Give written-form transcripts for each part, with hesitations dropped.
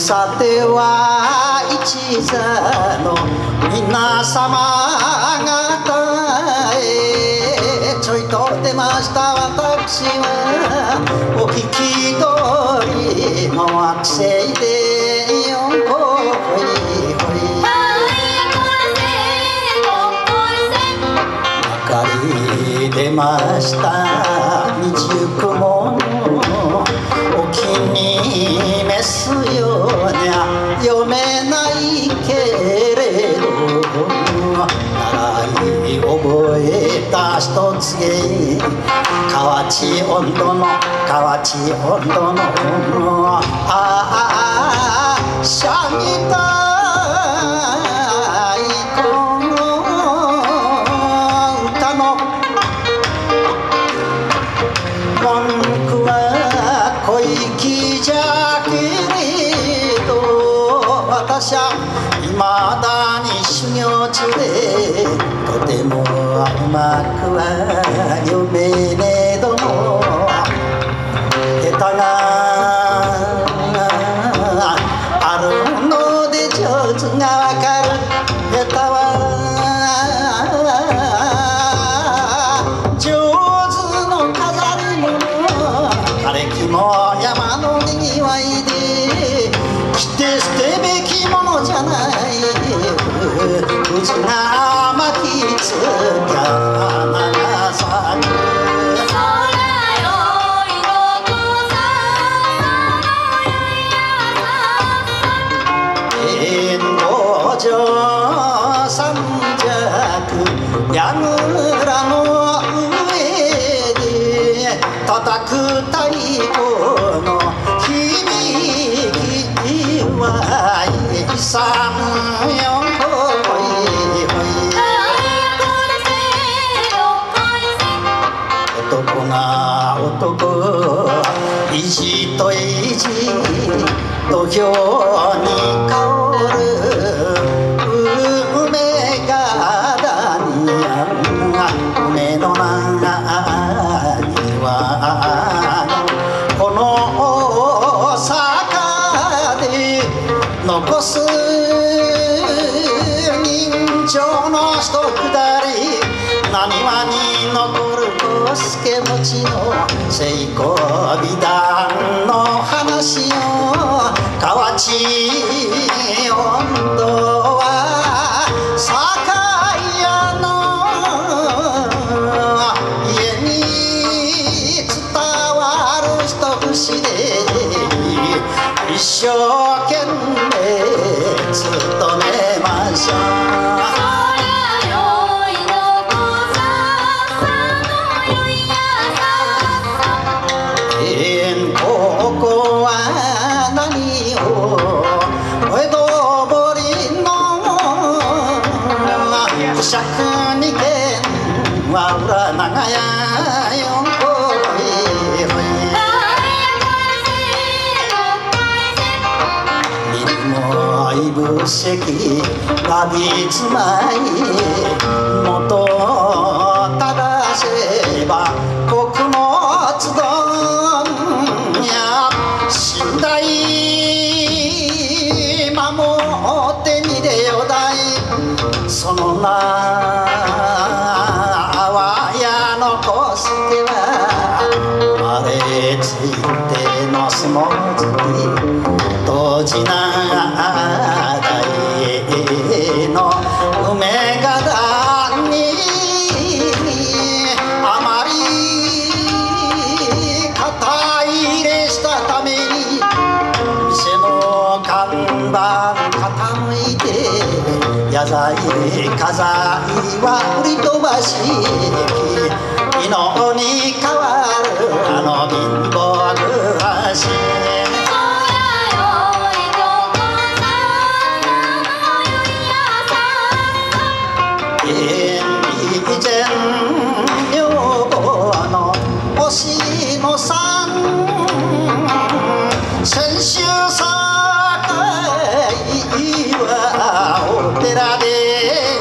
さては一座の皆様方へちょいと出ました私はお聞き通りの惑星でよんこほいほい明かり出ました未熟者お気に召すようにゃ読めないけれど習い覚えた一つげ河内温度の河内温度のシャギタ私はいまだに修行中でとてもうまくは読めねえども下手があるので上手がわかる下手は上手の飾り物枯れ木も山のにぎわいで着て捨てべきものじゃない藤が巻きつきゃ長さく縁道場三尺櫓の上で叩く太鼓の響きはさんよほいほい男が男意地と意地土俵に香る梅がだに梅の中にはこの坂で残す人情の一くだりなにわに残る小助持ちの成功美談の話を河内温度は酒屋の家に伝わる一節で一生懸命勤めましょうここは何を江戸堀の不釈二軒は裏長屋よんこいほい見るもいぶせきわびつまい元正せば穀物丼や寝台守ってみれよだいその名はやのこすけは生まれついての相撲好き当時なだいの梅がだにあまり肩入れしたために店の看板傾いて野菜家財は売り飛ばし昨日に変わるあの貧乏暮らし以前女房のおしのさん先週さはお寺で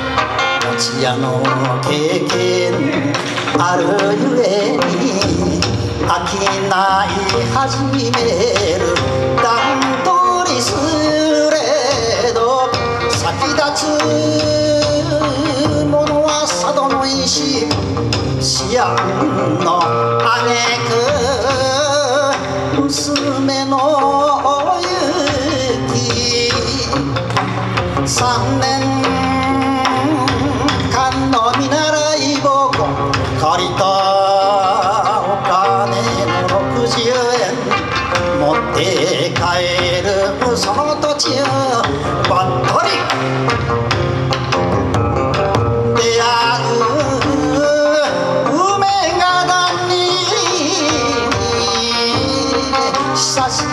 餅屋の経験あるゆえに飽きない始める段取りすれど先立つものは佐渡の石思案の挙句娘のお行き3年間の見習い奉公借りたお金の60円持って帰るその途中ばったり出会う梅ヶ谷久し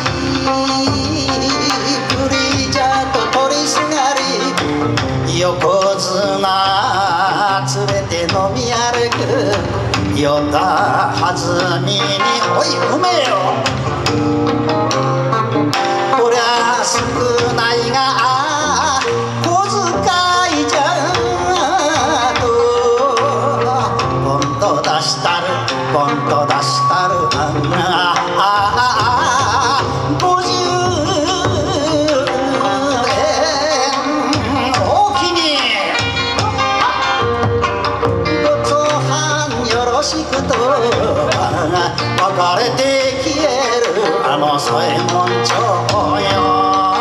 ぶりじゃと取りすがり横綱連れて飲み歩くよったはずみにおい梅よこりゃ少ないが小遣いじゃとポンと出したるポンと出したる50円おおきにごつはんよろしくと別れて消えるあの添右衛門町よ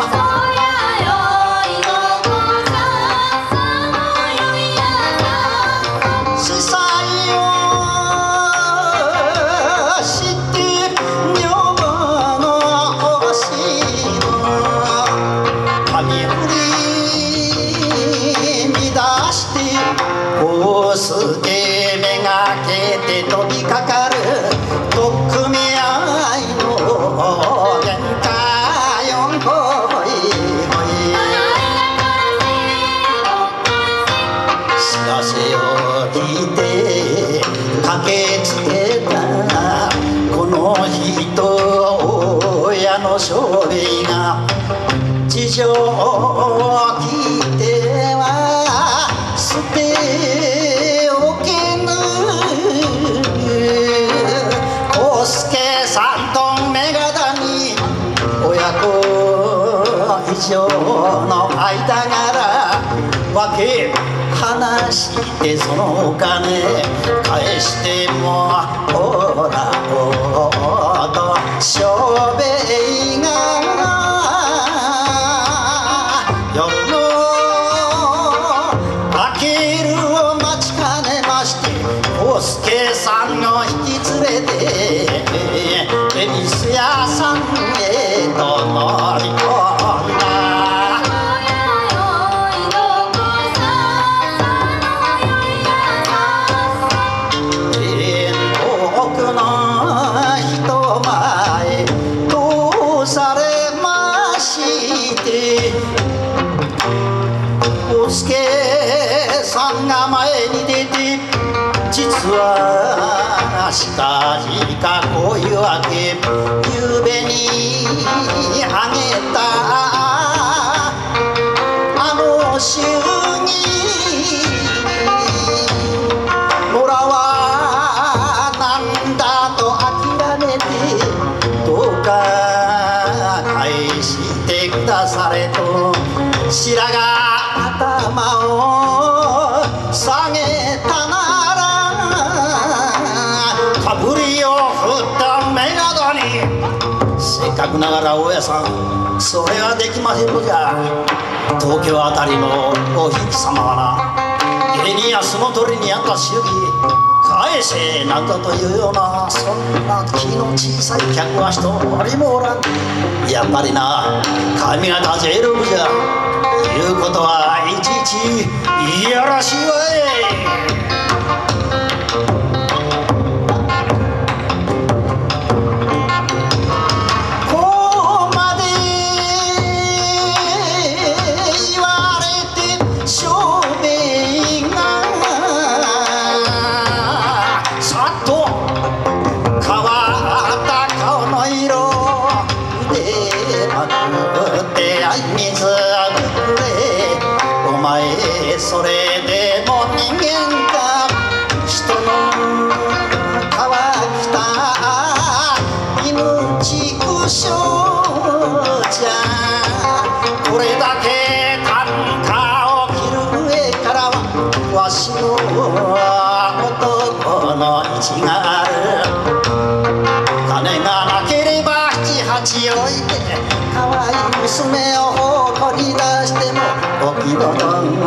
すげめがけて飛びかかる取っ組み合いの喧嘩よんほいほい知らせを聞いて駆けつけたこの人親の小兵が事情を聞いては捨て以上の間柄分け話してそのお金返してもほらおと小兵が夜の明けるを待ちかねましてお助さんを引き連れて恵比寿屋さんへと乗り込んだ実は近々こういうわけゆうべにあげたあの祝儀もらはなんだと諦めてどうか返してくだされと白髪頭を下げたなせっかくながら大家さんそれはできませんのじゃ東京あたりのおひいき様はな芸人やその鳥にあった祝儀返せなんだというようなそんな気の小さい客は一人もおらんやっぱりな髪型ゼロじゃ言うことはいちいちいやらしいわいそれでも人間か生じゃこれだけ短歌を切る上からはわしの男の意地がある金がなければ七八置いて可愛い娘を誇り出してもお気の毒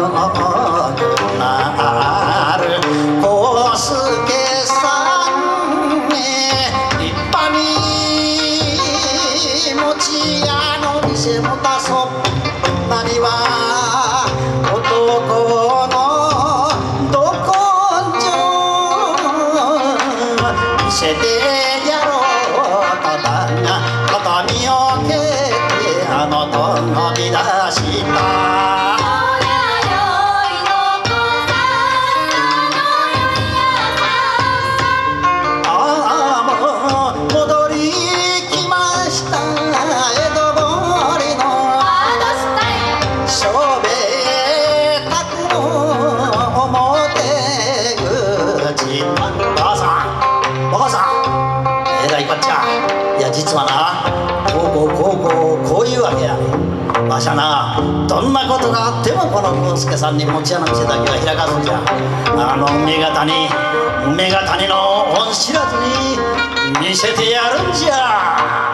なる康介さんね立派に餅屋の店もたそうなには男のど根性見せてやろうただが畳を蹴ってあのと飛び出した実はなこういうわけやわしはなどんなことがあってもこの康介さんに餅屋の店だけは開かすんじゃあの目が谷の恩知らずに見せてやるんじゃ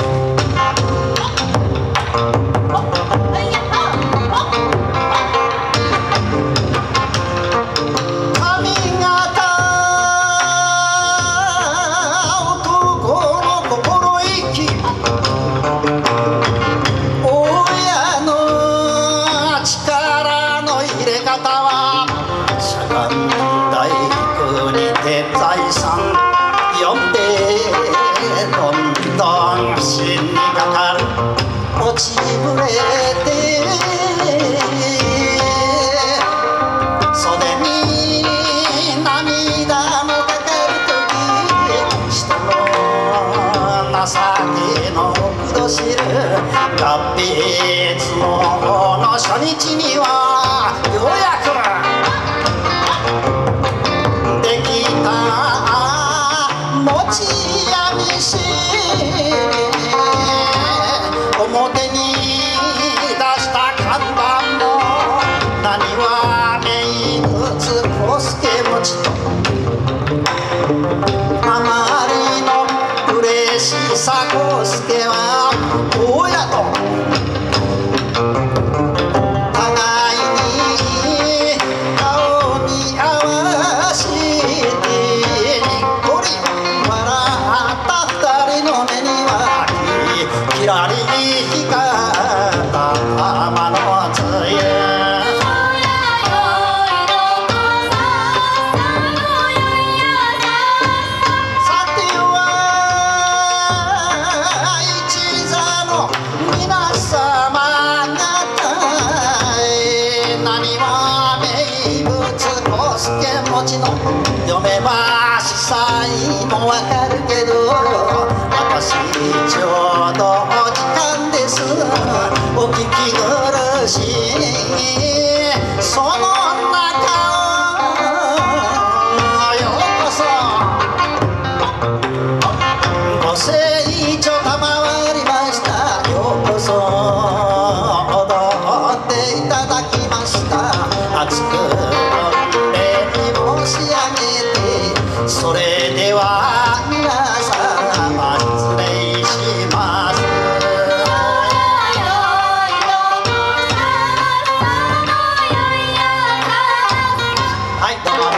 落ちぶれて袖に涙のかかるとき人の情けの苦しる合別の初日にはようやくできた餅屋飯表に出した看板も何は名物康介餅とあまりの嬉しさ康介は親と互いに顔見合わしてにっこり笑った二人の目にはきらり光った天の杖さては一座の皆様方へ何は名物康介餅の読めば司祭もわかるけど私ちょうどお時間ですお聞き苦しいその中ようこそご清聴賜りましたようこそ踊っていただきました熱く